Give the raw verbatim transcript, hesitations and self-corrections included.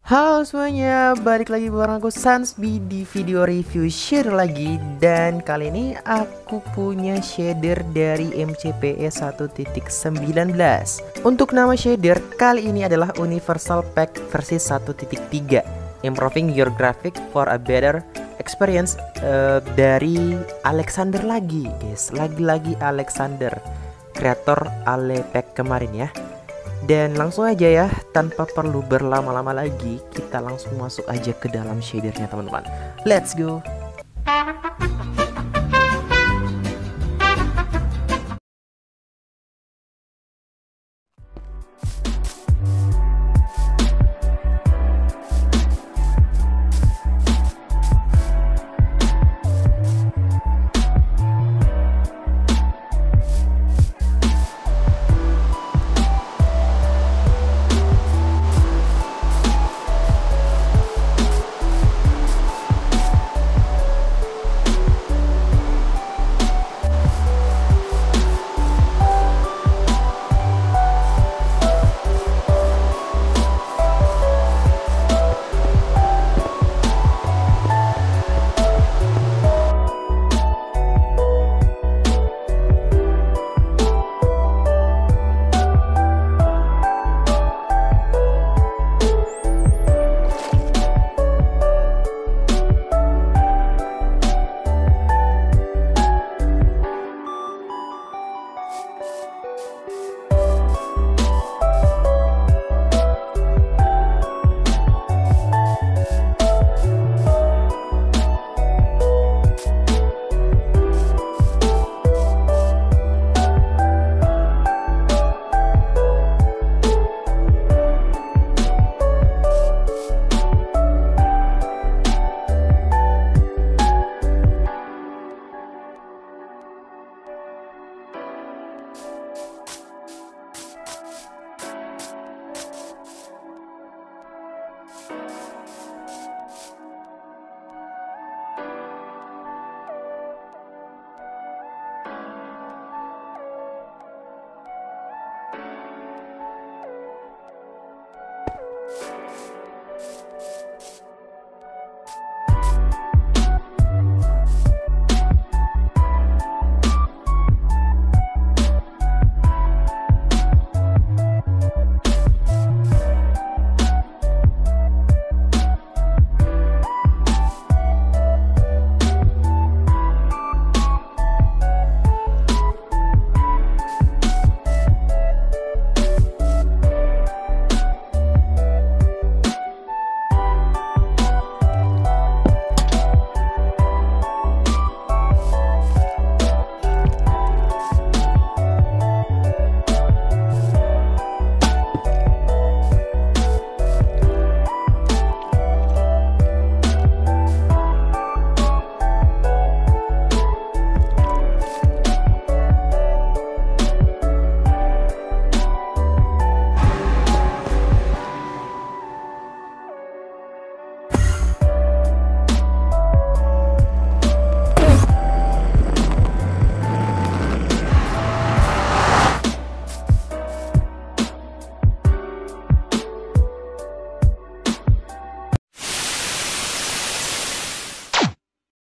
Halo semuanya, balik lagi bareng aku Sansby di video review shader lagi. Dan kali ini aku punya shader dari M C P E satu titik sembilan belas. Untuk nama shader kali ini adalah Universal Pack versi satu titik tiga, Improving Your Graphic for a Better Experience, uh, dari Alexander lagi guys. Lagi-lagi Alexander, kreator Alepack kemarin ya. Dan langsung aja ya, tanpa perlu berlama-lama lagi, kita langsung masuk aja ke dalam shadernya teman-teman. Let's go.